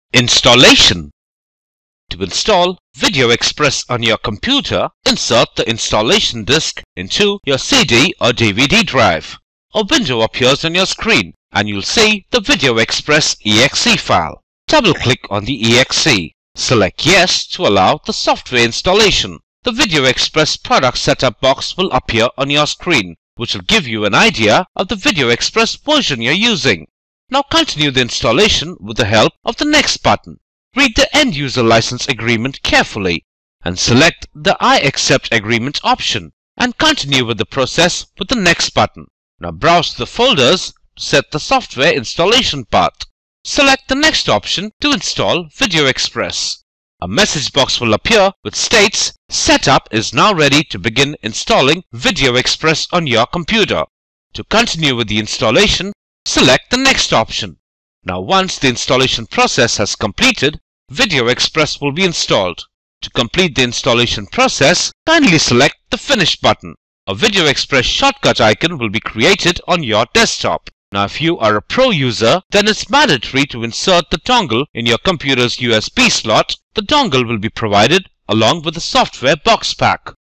Installation. To install Video Express on your computer, insert the installation disk into your CD or DVD drive. A window appears on your screen and you'll see the Video Express exe file. Double-click on the exe. Select Yes to allow the software installation. The Video Express product setup box will appear on your screen, which will give you an idea of the Video Express version you're using. Now continue the installation with the help of the Next button. Read the End User License Agreement carefully and select the I accept agreement option and continue with the process with the Next button. Now browse the folders to set the software installation path. Select the Next option to install Video Express. A message box will appear which states Setup is now ready to begin installing Video Express on your computer. To continue with the installation, select the Next option. Now once the installation process has completed, Video Express will be installed. To complete the installation process, kindly select the Finish button. A Video Express shortcut icon will be created on your desktop. Now if you are a pro user, then it's mandatory to insert the dongle in your computer's USB slot. The dongle will be provided along with the software box pack.